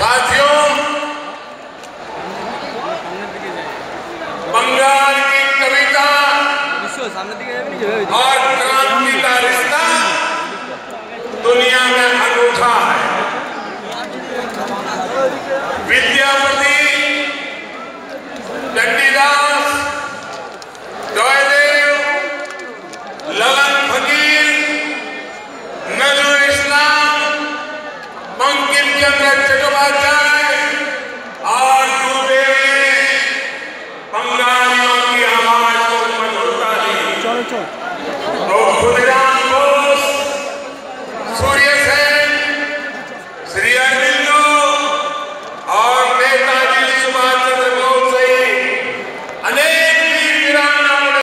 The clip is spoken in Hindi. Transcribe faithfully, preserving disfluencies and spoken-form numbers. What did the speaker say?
साथियों, बंगाल की कविता और क्रांति का रिश्ता दुनिया में अनूठा है। विद्यापति, चंडीदास, जयदेव, ललन फकीर, नजरुल इस्लाम, बंकिम चंद्र चट्टोपाध्याय